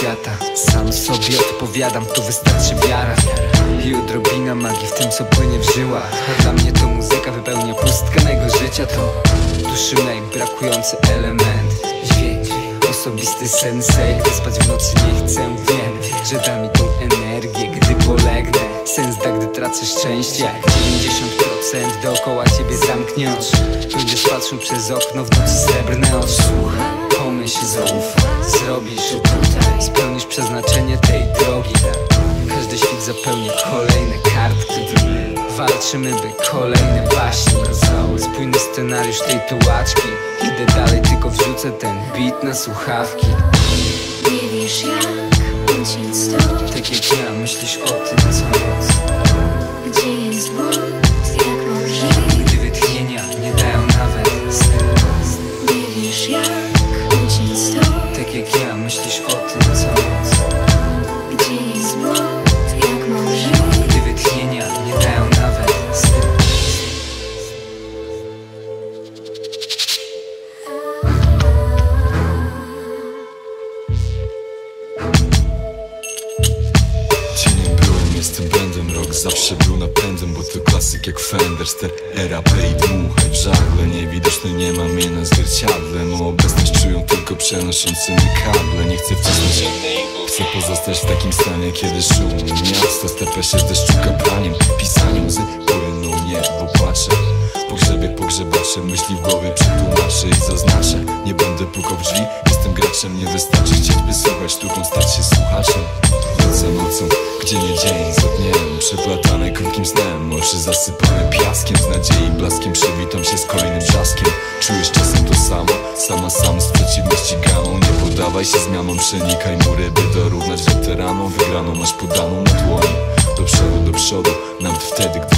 świata. Sam sobie odpowiadam, to wystarczy wiara i odrobina magii w tym, co płynie w żyłach. A dla mnie to muzyka wypełnia pustkę mego życia. To duszy mej brakujący element, dźwięk, osobisty sensei. Gdy spać w nocy nie chcę, wiem, że da mi tą energię, gdy polegnę. Sens da, gdy tracę szczęście. Jak 90% dookoła ciebie zamknie oczy, będziesz patrzył przez okno w nocy srebrne oczy. Słuchaj, pomyśl, zaufaj, zrobisz tutaj, spełnisz przeznaczenie tej drogi. Każdy świt zapełnia kolejne kartki. Walczymy, by kolejne baśnie kazały. Spójny scenariusz tej tułaczki. Idę dalej, tylko wrzucę ten beat na słuchawki. Nie wiesz jak uciec stąd, tak jak ja myślisz o tym co noc. gdzie jest błąd, jak może. Gdy wytchnienia nie dają nawet sny. Nie wiesz jak uciec stąd, tak jak ja myślisz o tym co noc. gdzie jest błąd, jak może. Gdy wytchnienia nie dają nawet sny. Cieniem byłem, jestem błędem, rok zawsze był napędem, bo to klasyk jak Fender, ster, RAP i dmuchaj w żagle. Niewidoczny nie ma mnie na zwierciadle, mą obecność czują tylko przenoszącymi kable. Nie chcę wcisnąć, chcę pozostać w takim stanie, kiedy szum miasto stepia się z deszczu kapraniem. Pisanie łzy płyną, nie, bo płaczę. Pogrzebie pogrzebacze, myśli w głowie przetłumaczę i zaznaczę. Nie będę pukał w drzwi, jestem graczem, nie wystarczy chcieć by słuchać sztuką, stać się słuchaczem. Noc za nocą, gdzie nie dzień za dniem, przeplatane krótkim snem, oczy zasypane piaskiem, z nadziei blaskiem przywitam się z kolejnym brzaskiem. Czujesz czasem to samo, sam z przeciwności gamą. Nie poddawaj się zmianom, przenikaj mury, by dorównać weteranom. Wygraną masz podaną na dłoni. Do przodu, nawet wtedy, gdy